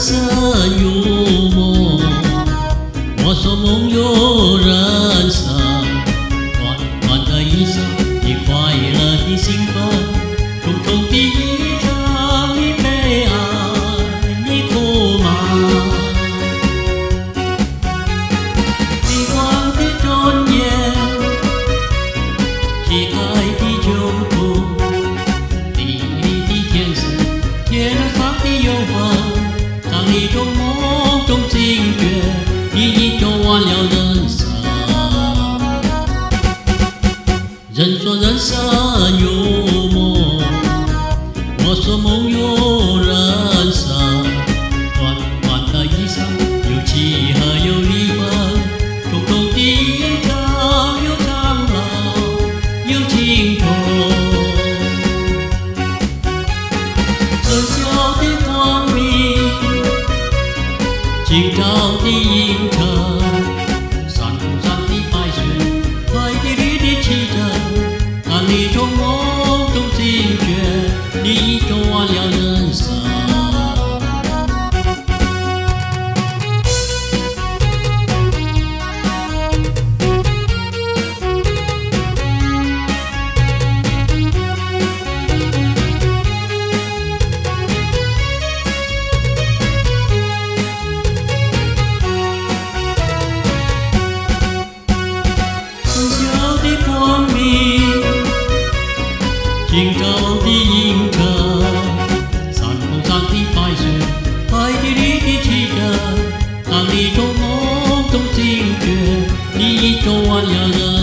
生如梦，我说梦有人生。短短的一生，你快乐的兴奋，重重的一场，你悲哀，你苦闷。辉煌的尊严，乞丐的救赎，地里的天使，天上的幽魂。当你从梦中醒觉，你已走完了人生。人说人生如梦，我说梦有人生。短短的一生，有喜和有离分，重重的一场，有长老，有青春。春晓的光明，今朝的映衬，山峰上的白雪，海底里的奇珍。当你从梦中醒觉，你已走完了人生。今朝的映衬，山峰上的白雪，海底里的奇珍。当你从梦中醒觉，你已走完了人生。